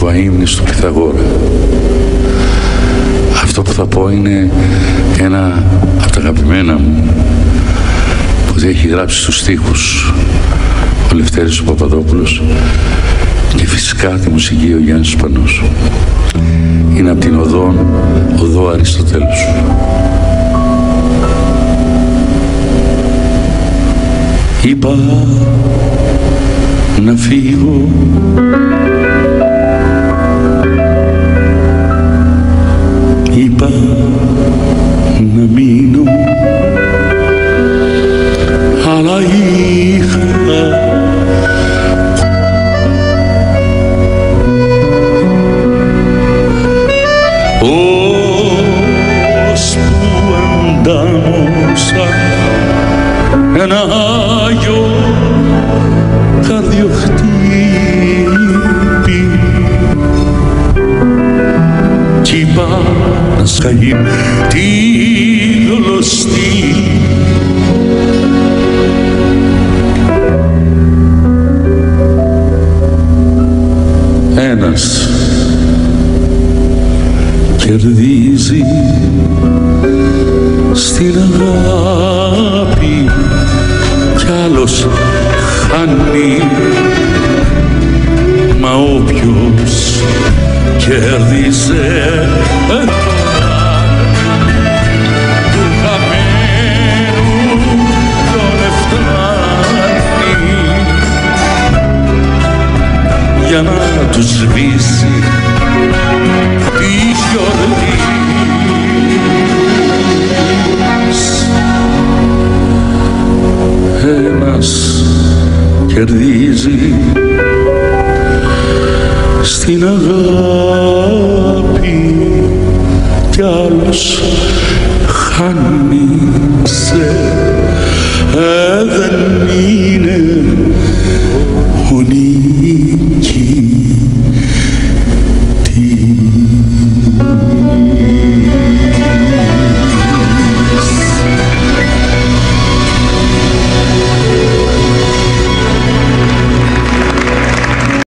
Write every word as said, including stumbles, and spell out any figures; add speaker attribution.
Speaker 1: του αείμνης του Πυθαγόρα. Αυτό που θα πω είναι ένα από τα αγαπημένα μου που έχει γράψει στους στίχους ο Λευτέρης ο Παπαδόπουλος και φυσικά τη μουσική ο Γιάννης Σπανός. Είναι από την οδό, οδό Αριστοτέλους. Είπα να φύγω, είπα να μείνω, αλλά είχα ως που αντάμωσα ένα άγιο καρδιοχτύπη κι είπα να σκαγεί τη γλωστή. Ένας κερδίζει στην αγάπη κι άλλος χάνει, μα όποιος κέρδισε του χαμένου τον εφτάνει για να του σβήσει τη γιορτή. Ένας κερδίζει στην αγάπη κι άλλος